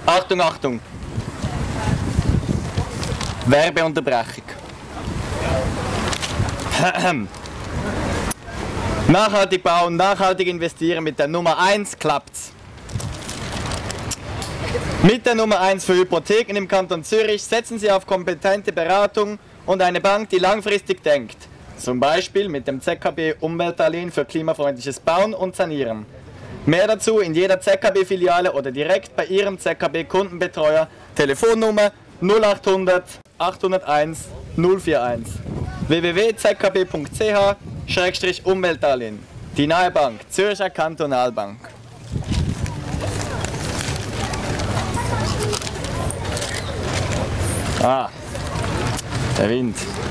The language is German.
Achtung, Achtung! Werbeunterbrechung. Nachhaltig bauen, nachhaltig investieren, mit der Nummer 1 klappt's. Mit der Nummer 1 für Hypotheken im Kanton Zürich setzen Sie auf kompetente Beratung und eine Bank, die langfristig denkt. Zum Beispiel mit dem ZKB Umweltdarlehen für klimafreundliches Bauen und Sanieren. Mehr dazu in jeder ZKB-Filiale oder direkt bei Ihrem ZKB-Kundenbetreuer. Telefonnummer 0800 801 041. www.zkb.ch/Umweltdarlehen. Die Nahe Bank, Zürcher Kantonalbank. Ah, der Wind.